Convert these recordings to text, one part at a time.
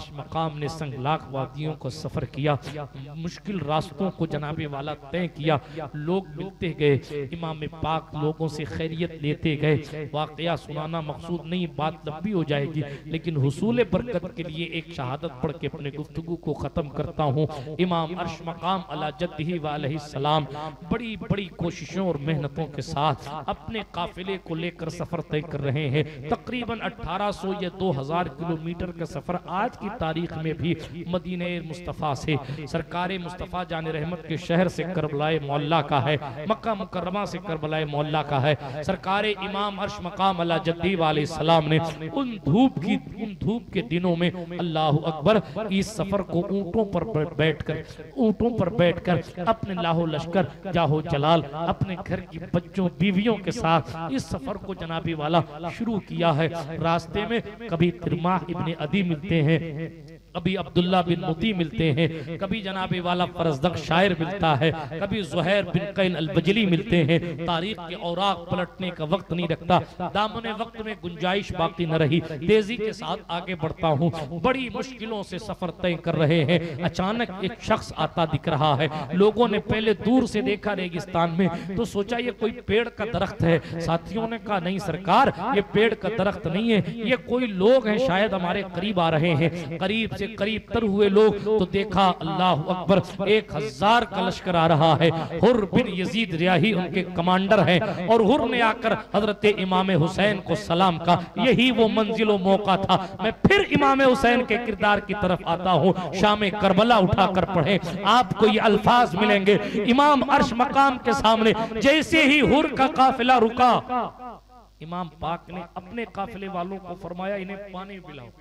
अर्श मकाम ने संगलाख वादियों को सफर किया, मुश्किल रास्तों को जनाबे वाला तय किया, लोग मिलते गए, इमाम पाक लोगों से खैरियत लेते गए। वाकया सुनाना मकसूद नहीं, बात लंबी हो जाएगी, लेकिन हुसूल बरकत के लिए एक शहादत पढ़ के अपने गुफ्तगू को खत्म करता हूँ। इमाम अर्श मकाम अला जद्दिही व अलैहिस्सलाम बड़ी बड़ी कोशिशों और मेहनतों के साथ अपने काफिले को लेकर सफर तय कर रहे हैं। तकरीबन 1800 या 2000 किलोमीटर का सफर आज की तारीख में भी मदीने मुस्तफ़ा से, सरकार मुस्तफ़ा जान रहमत के शहर से करबलाए मोहल्ला का है, मक्का मुकर्रमा से करबलाए मोहल्ला का है। सरकार इमाम अर्श मकाम अला जद्दी वाले सलाम ने उन धूप के दिनों में अल्लाह अकबर इस सफर को ऊंटों पर बैठकर अपने लाहो लश्कर जाहो जलाल अपने घर की बच्चों बीवियों के साथ इस सफर को जनाबी वाला शुरू किया है। रास्ते में कभी तिरमाह इब्ने अदी मिलते हैं, कभी अब्दुल्ला बिन मुती मिलते हैं, कभी जनाबे वाला फरजदक शायर मिलता है, कभी ज़ुहैर बिन कैन अल-बजली मिलते हैं। तारीख के औराक पलटने का वक्त नहीं रखता, दामने वक्त में गुंजाइश बाकी न रही, तेजी के साथ आगे बढ़ता हूँ। बड़ी मुश्किलों से सफर तय कर रहे हैं। अचानक एक शख्स आता दिख रहा है। लोगों ने पहले दूर से देखा रेगिस्तान में तो सोचा ये कोई पेड़ का दरख्त है। साथियों ने कहा नहीं सरकार, ये पेड़ का दरख्त नहीं है, ये कोई लोग हैं, शायद हमारे करीब आ रहे हैं। करीब से करीब तर हुए लोग तो देखा अल्लाह अकबर 1000 का लश्कर आ रहा है। हुर बिन यजीद रियाही उनके कमांडर हैं और हुर ने आकर हजरत इमाम हुसैन को सलाम का। यही वो मंजिलो मौका था। मैं फिर इमाम हुसैन के किरदार की तरफ आता हूँ। शाम करबला उठाकर पढ़े, आपको ये अल्फाज मिलेंगे। इमाम अर्श मकाम के सामने जैसे ही हुर का काफिला रुका, इमाम पाक ने अपने काफिले वालों को फरमाया इन्हें पानी पिलाओ,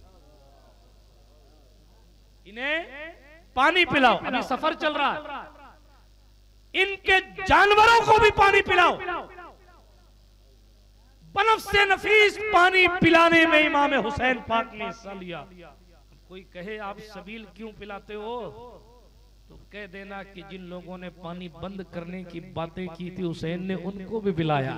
इन्हें पानी पिलाओ, अभी सफर चल रहा है, इनके जानवरों को भी पानी पिलाओ। बनफ से नफीस पानी पिलाने में इमाम हुसैन पाक ने हिस्सा लिया। कोई कहे आप सबील क्यों पिलाते हो, तो कह देना कि जिन लोगों ने पानी बंद करने की बातें की थी हुसैन ने उनको भी पिलाया।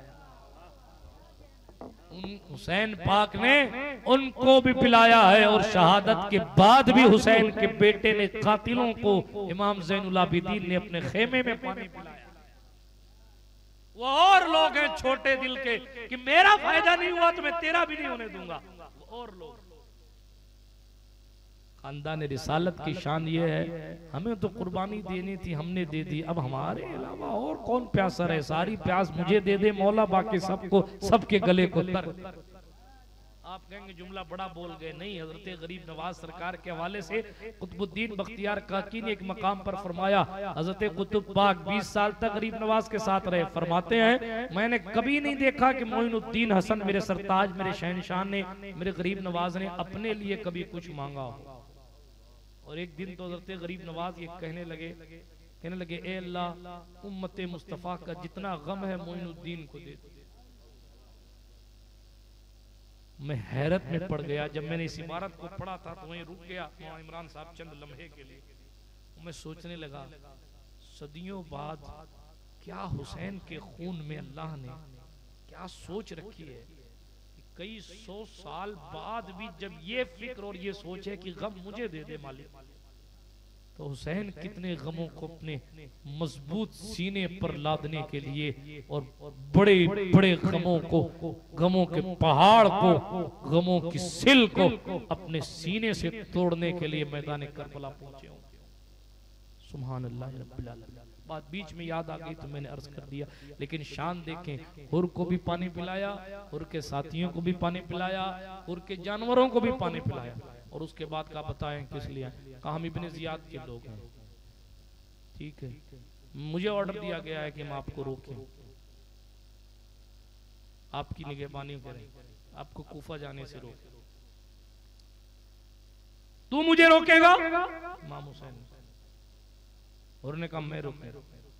हुसैन पाक ने उनको भी पिलाया है और शहादत के बाद भी हुसैन के बेटे ने कातिलों को इमाम ज़ैनुल आबिदीन ने अपने खेमे में पानी पिलाया। वो और लोग हैं छोटे दिल के कि मेरा फायदा नहीं हुआ तो मैं तेरा भी नहीं होने दूंगा। वो और लोग, खानदान रिसालत की शान ये है, हमें तो कुर्बानी देनी थी हमने दे दी, अब हमारे अलावा और कौन प्यासा रहे, सारी प्यास मुझे दे दे मौला, बाकी सबको सबके गले को तर। आप कहेंगे जुमला बड़ा बोल गए, नहीं, हजरत गरीब नवाज सरकार के हवाले से कुतुबुद्दीन बख्तियार काकी ने एक मकाम पर फरमाया, हजरत कुतुब पाक 20 साल तक गरीब नवाज के साथ रहे। फरमाते हैं मैंने कभी नहीं देखा कि मोइनुद्दीन हसन मेरे सरताज मेरे शहनशाह ने मेरे गरीब नवाज ने अपने लिए कभी कुछ मांगा हो। और एक दिन तो हजरत गरीब नवाज ये कहने लगे ए अल्लाह उम्मत मुस्तफ़ा का जितना गम है मोइनुद्दीन को दे दो। मैं हैरत में पड़ गया जब मैंने इस इबारत को पढ़ा था तो वहीं रुक गया इमरान साहब चंद लम्हे के लिए। मैं सोचने लगा सदियों बाद क्या हुसैन के खून में अल्लाह ने क्या सोच रखी है। कई 100 साल बाद भी जब ये फिक्र और ये सोच है कि गम मुझे दे दे मालिक, तो हुसैन कितने गमों को अपने मजबूत सीने पर लादने के लिए और बड़े बड़े गमों के पहाड़ को, गमों की सिल को अपने सीने से तोड़ने के लिए मैदान करबला पहुंचे हों। सुभान अल्लाह रब्बिल आलमीन। बात बीच में याद आ गई तो मैंने अर्ज कर दिया, लेकिन शान देखें, हुर को भी पानी पिलाया, हुर के साथियों को भी पानी पिलाया, हुर के जानवरों को भी पानी पिलाया। और उसके बाद का बताएं किस लिए, कहा हम इब्ने जियाद के लोग हैं, ठीक है, मुझे ऑर्डर दिया गया है कि हम आपको रोकें, आपकी निगहबानी करें, आपको कूफा जाने से रोकें। तू मुझे रोकेगा? इमाम हुसैन और ने कहा मैं रोकूंगा।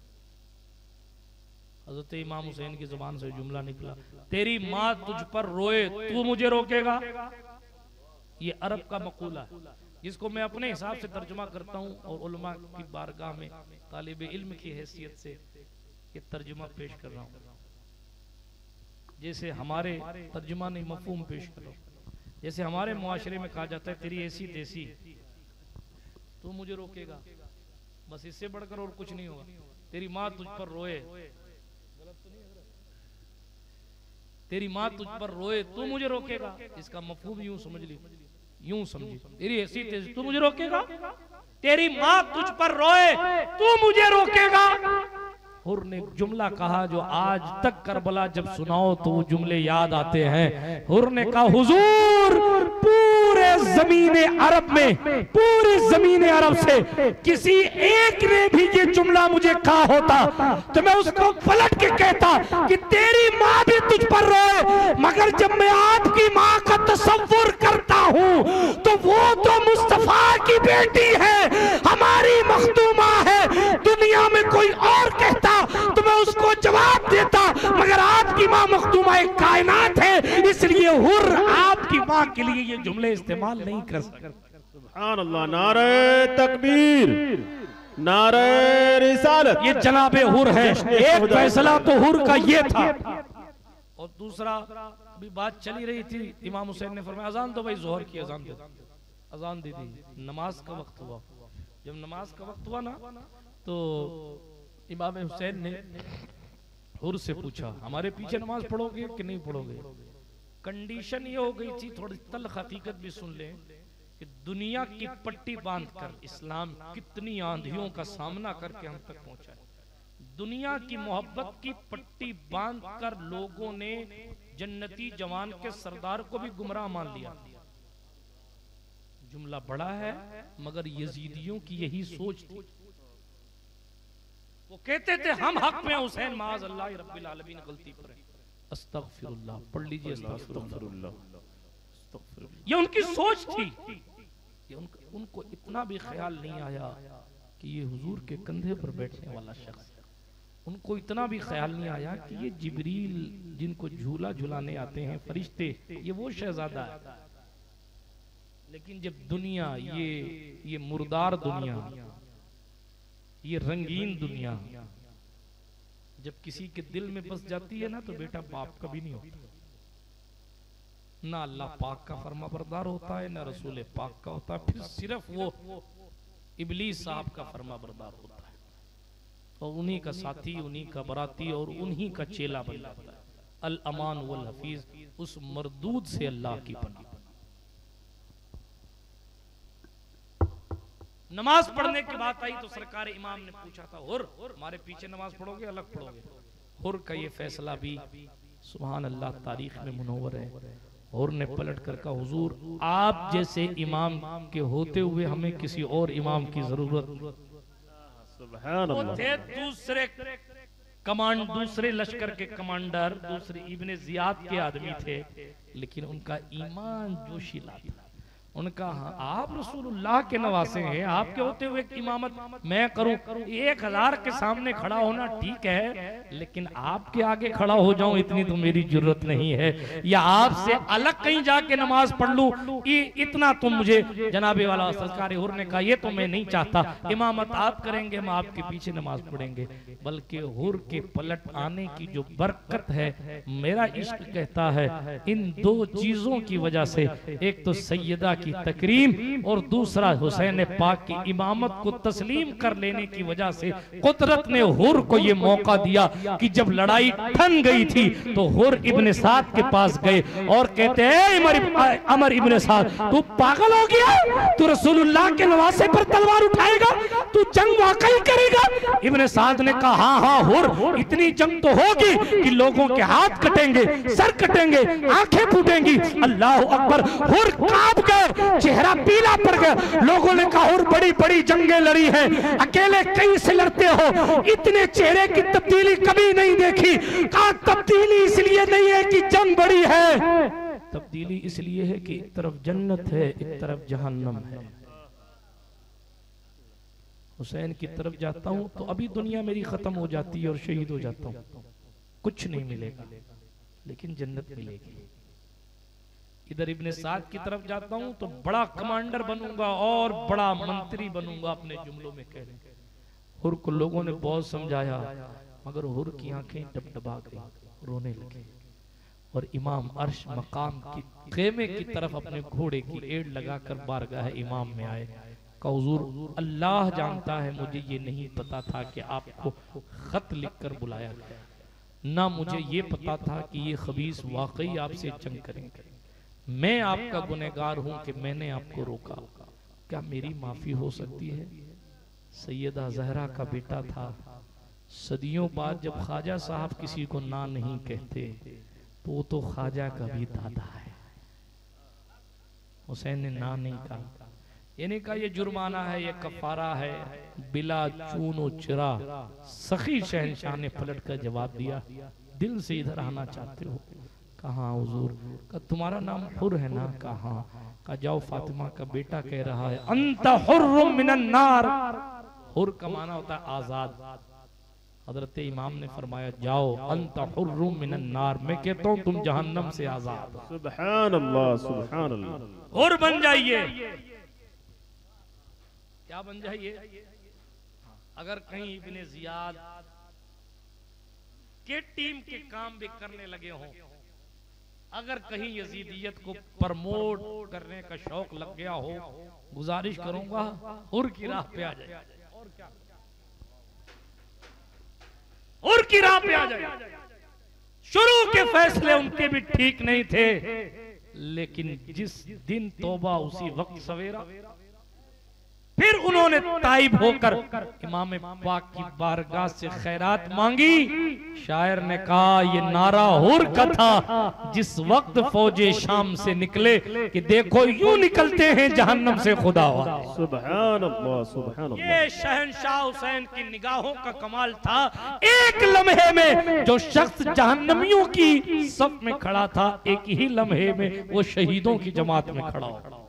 हजरत इमाम हुसैन की जुबान से जुमला निकला, तेरी माँ तुझ पर रोए तू मुझे रोकेगा। ये अरब का मकूला है जिसको मैं अपने हिसाब से तर्जुमा करता हूँ और उलमा की बारगाह में तालिब इल्म की हैसियत से ये तर्जुमा पेश कर रहा हूँ, जैसे हमारे तर्जुमा नहीं मफहूम पेश कर रहा हूँ। जैसे हमारे मुआशरे में कहा जाता है तेरी ऐसी देसी, तू मुझे रोकेगा, बस इससे बढ़कर और कुछ नहीं होगा। तेरी माँ तुझ पर रोए, तेरी माँ तुझ पर रोए तू मुझे रोकेगा, इसका मफहूम यूं समझ ली, यूं समझी, तेरी ऐसी तेज तू मुझे रोकेगा, तेरी माँ तुझ पर रोए तू मुझे रोकेगा। हुर ने जुमला कहा जो आज तक करबला जब सुनाओ तो वो जुमले याद आते हैं। हुर ने कहा हुजूर पूरे जमीने अरब में, पूरी जमीने अरब से किसी एक ने भी ये जुमला मुझे कहा होता तो मैं उसको पलट के कहता कि तेरी माँ भी तुझ पर रोए, मगर जब मैं आपकी माँ का तसव्वुर करता हूँ तो वो तो मुस्तफा की बेटी है, हमारी मखदूमा है, दुनिया में कोई और कहता तो मैं उसको जवाब देता, मगर आपकी माँ मखदूमा एक कायनात है, इसलिए हुर आपकी माँ के लिए ये जुमले इस्तेमाल नहीं कर सकते। सुभान अल्लाह, नारे तकबीर, नारे रिसालत। ये जनाबे हुर है। एक फैसला तो हुर का ये था, और दूसरा भी बात चली रही थी, इमाम हुसैन ने फरमाया अजान दो भाई, जोहर की अजान दो, अजान दे दी, नमाज का वक्त हुआ। जब नमाज का वक्त हुआ ना तो इमाम हुसैन ने हुर से पूछा हमारे पीछे नमाज पढ़ोगे कि नहीं पढ़ोगे। कंडीशन ये हो गई थी, थोड़ी तल्ख हकीकत भी सुन लें, कि दुनिया की पट्टी बांधकर इस्लाम कितनी आंधियों का सामना करके हम तक पहुंचा है। दुनिया की मोहब्बत की पट्टी बांधकर लोगों ने जन्नती जवान के सरदार को भी गुमराह मान लिया। जुमला बड़ा है मगर यजीदियों की यही सोच थी। वो कहते थे हम हक में हुसैन माज अल्लाह रब्बिल आलमीन गलती पर है। अस्तगफिरुल्लाह पढ़ लीजिए, अस्तगफिरुल्लाह। ये उनकी सोच थी। ये उनको इतना भी ख्याल नहीं आया कि ये हुजूर के कंधे पर बैठने वाला शख्स, उनको इतना भी ख्याल नहीं आया कि ये जिब्रील जिनको झूला झुलाने आते हैं फरिश्ते, ये वो शहजादा है। लेकिन जब दुनिया ये मुर्दार दुनिया, ये रंगीन दुनिया जब किसी के दिल में बस जाती है ना तो बेटा बाप कभी नहीं होता। ना अल्लाह पाक का फरमा बरदार होता है, ना रसूल पाक का होता है, फिर सिर्फ वो इबलीस साहब का फरमा बरदार होता है, और उन्हीं का साथी, उन्हीं का बराती और उन्हीं का चेला बन जाता है। अल अमान वल हफीज, उस मरदूद से अल्लाह की पनाह। नमाज पढ़ने की बात आई तो सरकार इमाम ने पूछा था हुर हमारे पीछे नमाज पढ़ोगे अलग पढ़ोगे। हुर का ये फैसला भी सुभान अल्लाह तारीख में मुनव्वर है। हुर ने पलट कर कहा हुजूर आप जैसे इमाम के होते हुए हमें किसी और इमाम की जरूरत। सुभान अल्लाह। थे दूसरे दूसरे लश्कर के कमांडर, दूसरे इब्ने जियाद के आदमी थे, लेकिन उनका ईमान जोशीला था। उनका आप रसूलुल्लाह के नवासे हैं, आपके होते हुए इमामत मैं करूं, 1000 के सामने खड़ा होना ठीक है, लेकिन आपके आगे खड़ा हो जाऊं इतनी तो मेरी जरूरत नहीं है, या आपसे अलग कहीं जाके नमाज पढ़ लूं, इतना तो मुझे जनाबे वाला सरकार हुर ने कहा ये तो मैं नहीं चाहता, इमामत आप करेंगे हम आपके पीछे नमाज पढ़ेंगे। बल्कि हुर के पलट आने की जो बरकत है, मेरा इश्क कहता है इन दो चीजों की वजह से, एक तो सैयदा की तकरीम और दूसरा हुसैन पाक की इमामत को तस्लीम कर लेने की वजह से कुदरत ने हुर को यह मौका दिया कि जब लड़ाई ठन गई थी तो हुर इब्ने साद के पास गए और कहते हैं अमर इब्ने साद तू पागल हो गया, तू रसूलुल्लाह के नवासे पर तलवार उठाएगा, तू जंग वाकई करेगा। इब्ने साद ने कहा हाँ हाँ हुर इतनी जंग तो होगी कि लोगों के हाथ कटेंगे, सर कटेंगे, आंखें फूटेंगी। अल्लाह अकबर। हुर कांप गए, चेहरा पीला पड़ गया। लोगों ने कहा और बड़ी बड़ी जंगें लड़ी हैं, अकेले कहीं से लड़ते हो, इतने चेहरे की तब्दीली कभी नहीं देखी। कहा तब्दीली इसलिए नहीं है कि जंग बड़ी है, तब्दीली इसलिए है कि एक तरफ जन्नत है, एक तरफ जहन्नम है। हुसैन की तरफ जाता हूं तो अभी दुनिया मेरी खत्म हो जाती है और शहीद हो जाता हूं, कुछ नहीं मिलेगा लेकिन जन्नत मिलेगी। इधर इब्ने साद की तरफ जाता हूं तो बड़ा कमांडर बनूंगा और बड़ा मंत्री बनूंगा, अपने जुमलों में कह रहे। हुर को लोगों ने बहुत समझाया मगर हुर की आंखें डबडबा गई, रोने लगे। और इमाम अर्श मकाम की खेमे की तरफ अपने घोड़े की एड़ लगाकर बारगाह इमाम में आए। का हुजूर अल्लाह जानता है मुझे ये नहीं पता था कि आपको खत लिखकर बुलाया गया, ना मुझे ये पता था कि ये खबीस वाकई आपसे जंग करेंगे। मैं आपका गुनहगार हूं कि मैंने आपको रोका, क्या मेरी माफी हो सकती है? सैयदा जहरा का बेटा था। सदियों बाद जब ख्वाजा साहब किसी को ना नहीं कहते तो वो तो ख्वाजा का भी दादा है। हुसैन ने ना नहीं कहा, यानी कहा ये जुर्माना है, ये कफारा है, बिला चूनो चिरा। सखी शहनशाह ने पलट कर जवाब दिया, दिल से इधर आना चाहते हो? कहा हुजूर। का तुम्हारा नाम हुर है ना? कहा। का जाओ, फातिमा का बेटा कह रहा है अंत हुर्रुम मिनन नार। हुर का माना होता है आजाद। हजरत इमाम ने फरमाया जाओ, अंत हुर्रुम मिनन नार, मैं कहता हूं तुम जहन्नम से आजाद। सुभान अल्लाह, सुभान अल्लाह। हुर बन जाइए। क्या बन जाइए? अगर कहीं इब्ने जियाद के टीम के काम भी करने लगे हों, अगर कहीं यजीदियत को प्रमोट करने का शौक लग गया हो, गुजारिश करूंगा हुर की राह पे आ जाए। और क्या? हुर की राह पे आ जाए। शुरू के फैसले उनके भी ठीक नहीं थे, लेकिन जिस दिन तौबा उसी वक्त सवेरा। फिर उन्होंने ताइब होकर इमाम पाक की बारगाह से खैरात मांगी। शायर ने कहा ये नारा हुर का था जिस वक्त फौजे शाम से निकले कि देखो यूं निकलते हैं जहन्नम से खुदा। सुभान अल्लाह, सुभान अल्लाह। ये शहनशाह हुसैन की निगाहों का कमाल था। एक लम्हे में जो शख्स जहन्नमियों की सफ में खड़ा था, एक ही लम्हे में वो शहीदों की जमात में खड़ा हो।